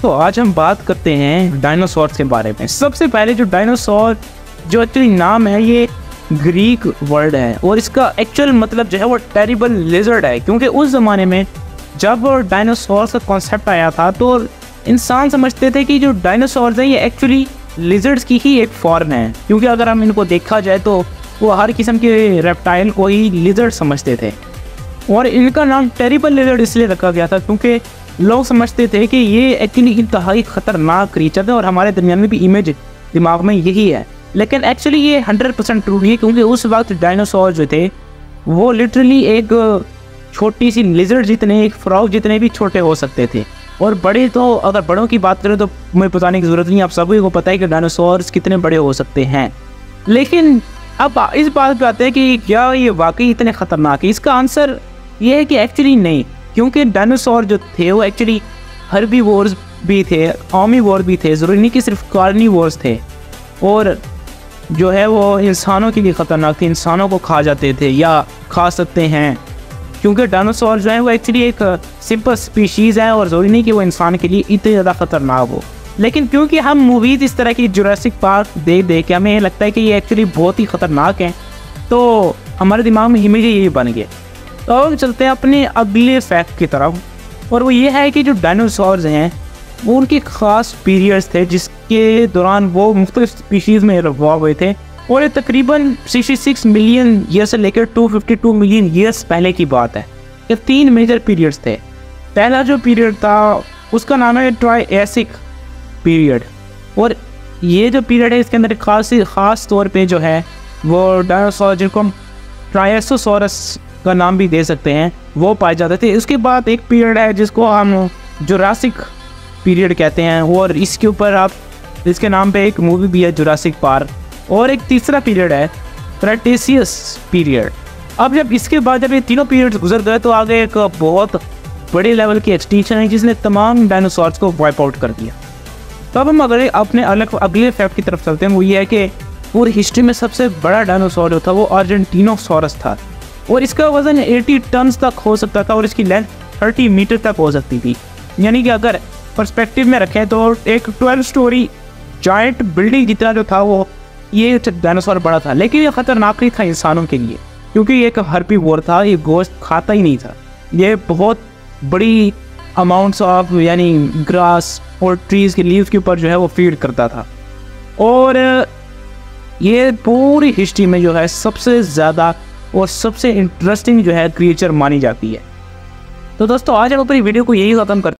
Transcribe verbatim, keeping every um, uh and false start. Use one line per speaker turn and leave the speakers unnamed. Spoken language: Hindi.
तो आज हम बात करते हैं डायनासोर्स के बारे में। सबसे पहले जो डायनासोर जो एक्चुअली नाम है ये ग्रीक वर्ड है और इसका एक्चुअल मतलब जो है वो टेरिबल लिजर्ड है, क्योंकि उस ज़माने में जब डायनासोर का कॉन्सेप्ट आया था तो इंसान समझते थे कि जो डायनासोर्स हैं ये एक्चुअली लिजर्ड्स की ही एक फॉर्म है, क्योंकि अगर हम इनको देखा जाए तो वो हर किस्म के रेप्टाइल को ही लिजर्ड समझते थे। और इनका नाम टेरिबल लिजर्ड इसलिए रखा गया था क्योंकि लोग समझते थे कि ये एक्चुअली इंतहाई ख़तरनाक क्रीचर है और हमारे दरमियान में भी इमेज दिमाग में यही है। लेकिन एक्चुअली ये हंड्रेड परसेंट ट्रू नहीं है, क्योंकि उस वक्त डायनासोर जो थे वो लिटरली एक छोटी सी लिजर्ड जितने, एक फ्रॉग जितने भी छोटे हो सकते थे। और बड़े तो अगर बड़ों की बात करें तो मुझे बताने की ज़रूरत नहीं, आप सभी को पता है कि डायनासोर्स कितने बड़े हो सकते हैं। लेकिन अब इस बात पे आते हैं कि क्या ये वाकई इतने ख़तरनाक है। इसका आंसर ये है कि एक्चुअली नहीं, क्योंकि डायनासोर जो थे वो एक्चुअली हर्बीवोर्स भी थे, ऑर्मीवोर भी थे, ज़रूरी नहीं कि सिर्फ कार्निवोर्स थे। और जो है वो इंसानों के लिए ख़तरनाक थे, इंसानों को खा जाते थे या खा सकते हैं, क्योंकि डायनासोर जो है वो एक्चुअली एक सिंपल स्पीशीज़ है और ज़रूरी नहीं कि वो इंसान के लिए इतने ज़्यादा ख़तरनाक हो। लेकिन क्योंकि हम मूवीज़ इस तरह की जुरासिक पार्क देख देख के हमें लगता है कि ये एक्चुअली बहुत ही ख़तरनाक हैं, तो हमारे दिमाग में इमेज यही बन गया। तो अब चलते हैं अपने अगले फैक्ट की तरफ, और वो ये है कि जो डायनासोर्स हैं वो उनके ख़ास पीरियड्स थे जिसके दौरान वो मुख्तलिफ स्पीशीज़ में इवॉल्व हुए थे। और ये तकरीबन छियासठ मिलियन ईयर से लेकर दो सौ बावन मिलियन ईयर्स पहले की बात है। ये तीन मेजर पीरियड्स थे। पहला जो पीरियड था उसका नाम है ट्रायसिक पीरियड, और ये जो पीरियड है इसके अंदर खास ख़ास तौर पे जो है वो डायनासोर जिनको हम ट्रायसोसॉरस का नाम भी दे सकते हैं वो पाए जाते थे। उसके बाद एक पीरियड है जिसको हम जुरासिक पीरियड कहते हैं, और इसके ऊपर आप इसके नाम पे एक मूवी भी है जुरासिक पार्क। और एक तीसरा पीरियड है क्रेटेशियस पीरियड। अब जब इसके बाद जब ये तीनों पीरियड्स गुजर गए तो आगे एक बहुत बड़े लेवल की एक्सटिंक्शन है जिसने तमाम डायनासोर्स को वाइप आउट कर दिया। तो अब हम अगर अपने अलग अगले फैक्ट की तरफ चलते हैं, वो ये है कि पूरी हिस्ट्री में सबसे बड़ा डायनासोर जो था वो अर्जेंटिनोसॉरस था, और इसका वज़न अस्सी टन तक हो सकता था और इसकी लेंथ तीस मीटर तक हो सकती थी। यानी कि अगर पर्सपेक्टिव में रखें तो एक ट्वेल्व स्टोरी जायंट बिल्डिंग जितना जो था वो ये डायनासोर बड़ा था। लेकिन ये ख़तरनाक नहीं था इंसानों के लिए, क्योंकि ये एक हर्बीवोर था, ये गोश्त खाता ही नहीं था। ये बहुत बड़ी अमाउंट्स ऑफ यानी ग्रास और ट्रीज़ के लीव्स के ऊपर जो है वो फीड करता था। और ये पूरी हिस्ट्री में जो है सबसे ज़्यादा और सबसे इंटरेस्टिंग जो है क्रिएचर मानी जाती है। तो दोस्तों आज हम अपनी वीडियो को यही ख़त्म करते हैं।